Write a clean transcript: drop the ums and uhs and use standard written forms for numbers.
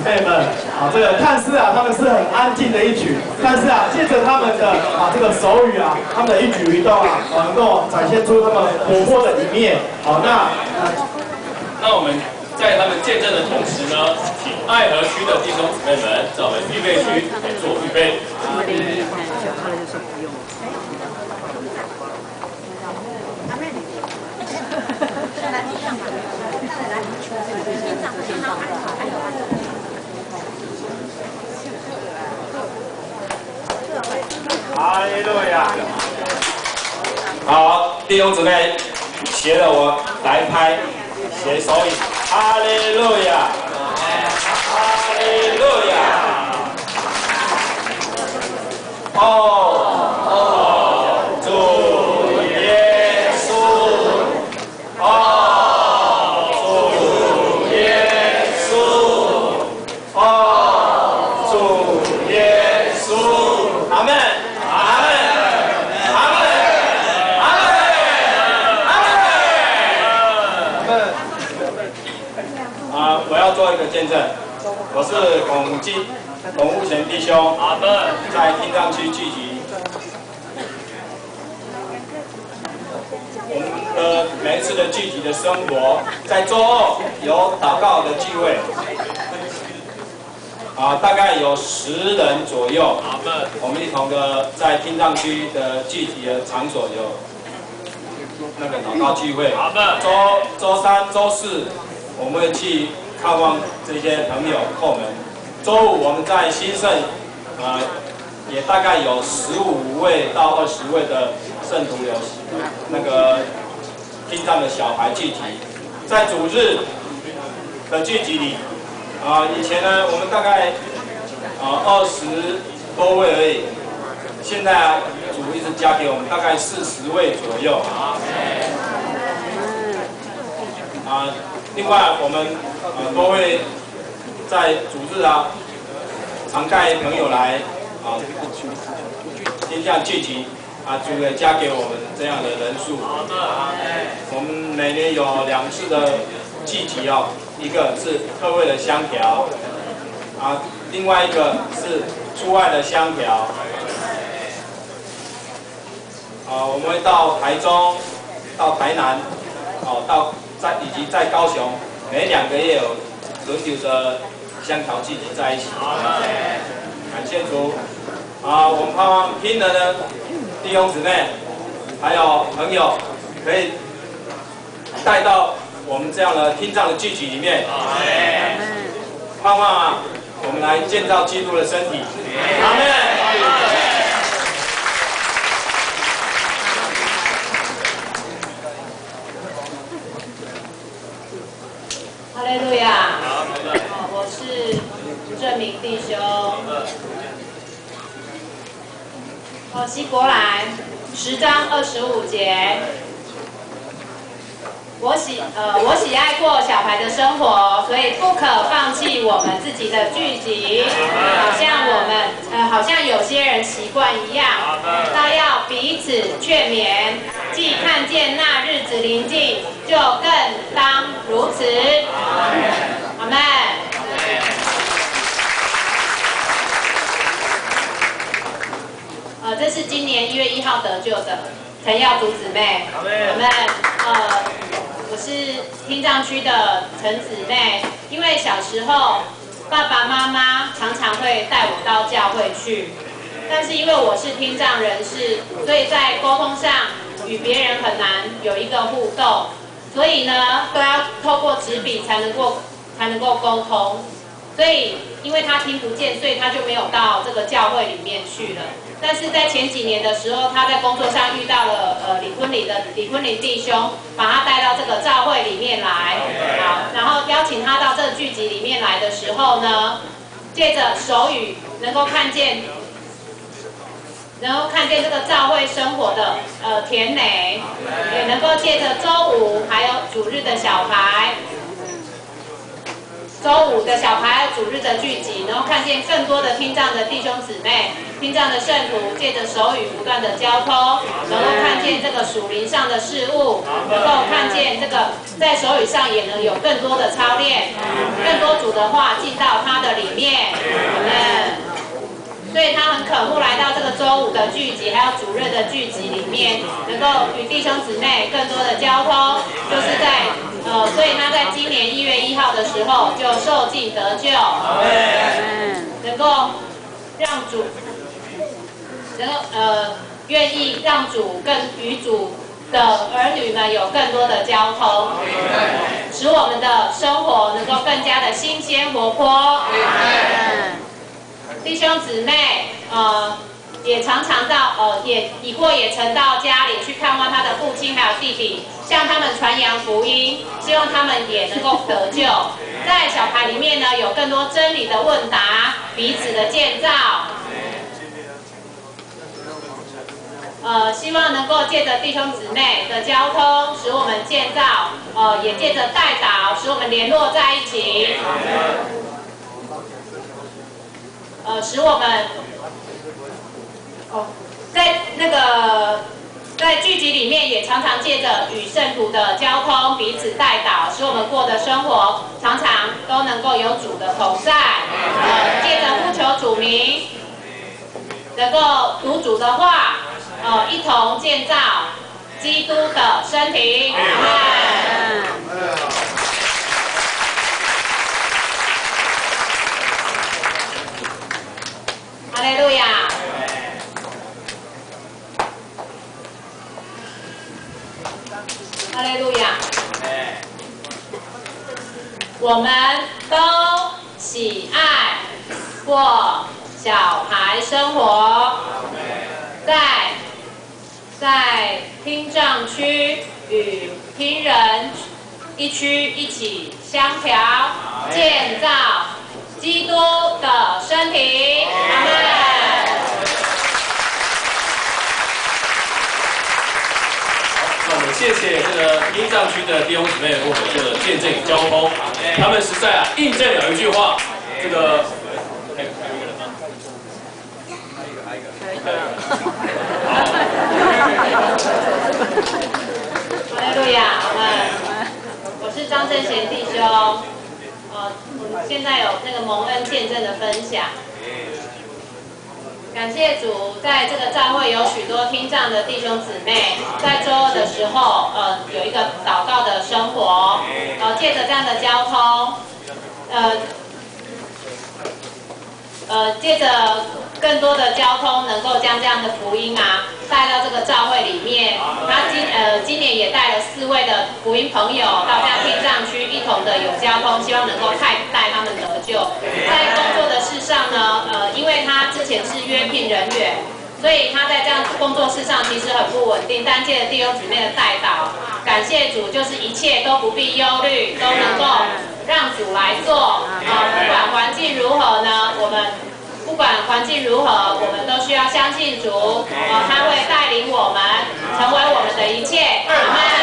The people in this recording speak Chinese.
妹们，这个看似他们是很安静的一群，但是借着他们的这个手语他们的一举一动能够展现出他们活泼的一面。好， 那我们在他们见证的同时呢，请爱河区的弟兄姊妹们在我们预备区做预备。 哈利路亚！ 好，弟兄姊妹，学了我来拍，学手语。哈利路亚！哈利路亚！主耶稣！主耶稣！主耶稣！阿门！阿门！阿门！阿门！阿门！我要做一个见证，我是龚务贤弟兄， 阿门。 在听障区聚集。我们的每一次的聚集的生活，在周二有祷告的聚会，大概有10人左右。 阿门。 我们一同的在听障区的聚集的场所有那个祷告聚会。 阿门。 周3、周4我们会去看望这些朋友后门。周5我们在新盛，也大概有15位到20位的圣徒有那个听障的小孩聚集。在主日的聚集里，以前呢我们大概20多位而已，现在主一直加给我们大概40位左右。另外我们都会在主日常带朋友来听障聚集主也加给我们这样的人数。我们每年有2次的聚集一个是特会的香条另外一个是出外的香条。我们会到台中、到台南，以及在高雄，每2个月有轮流的香条聚集在一起。感谢主！我们盼望听人的弟兄姊妹还有朋友，可以带到我们这样的听障的聚集里面。盼望我们来建造基督的身体。阿门。 哈利路亚！我是吴正明弟兄。希伯来10章25节，我喜爱过小孩的生活，所以不可放弃我们自己的聚集，好像有些人习惯一样，倒要彼此劝勉，既看见那日子临近，就更当如此。阿们。这是今年1月1号得救的陈耀竹姊妹。阿们。我是听障区的陈姊妹，因为小时候爸爸妈妈常常会带我到教会去，但是因为我是听障人士，所以在沟通上与别人很难有一个互动，所以呢都要透过纸笔才能够沟通。所以因为他听不见，所以他就没有到这个教会里面去了。但是在前几年的时候，他在工作上遇到了李坤林弟兄，把他带到这个教会里面来，好，然后邀请他到这个聚集里面来的时候呢，借着手语能够看见这个教会生活的甜美，也能够借着周5还有主日的小孩。周5的小孩还有主日的聚集，然后看见更多的听障的弟兄姊妹、听障的圣徒，借着手语不断的交通，能够看见这个属灵上的事物，能够看见这个在手语上也能有更多的操练，更多主的话进到他的里面，所以他很渴慕来到这个周五的聚集，还有主日的聚集里面，能够与弟兄姊妹更多的交通，就是在所以他在今年1月1号的时候就受浸得救，能够让主，能够愿意让主与主的儿女们有更多的交通，使我们的生活能够更加的新鲜活泼。弟兄姊妹，也常常到也曾到家里去看望他的父亲还有弟弟，向他们传扬福音，希望他们也能够得救。在小孩里面呢，有更多真理的问答，彼此的建造。希望能够借着弟兄姊妹的交通，使我们建造，也借着代祷，使我们联络在一起。使我们在聚集里面也常常借着与圣徒的交通彼此代祷，使我们过的生活常常都能够有主的同在。借着呼求主名，能够读主的话，一同建造基督的身体。阿们。哈利路亚！哈利路亚！我们都喜爱过小孩生活，在听障区与听人一区一起相调，建造基督的身体。阿们。 那我们谢谢这个听障区的弟兄姊妹为我们做的见证与交通，他们实在印证了一句话，这个。 哈利路亚！我是张正贤弟兄。我们现在有那个蒙恩见证的分享。感谢主，在这个教会有许多听障的弟兄姊妹，在周二的时候，有一个祷告的生活，借着这样的交通，借着更多的交通，能够将这样的福音带到这个教会里面。他今年也带了4位的福音朋友到这样听障区，一同的有交通，希望能够带他们得救。在工作的事上呢，因为他之前是约聘人员，所以他在这样工作事上其实很不稳定。但借着弟兄姊妹的带导，感谢主，就是一切都不必忧虑，都能够让主来做。不管环境如何呢，不管环境如何，我们都需要相信主，他会带领我们成为我们的一切。阿们。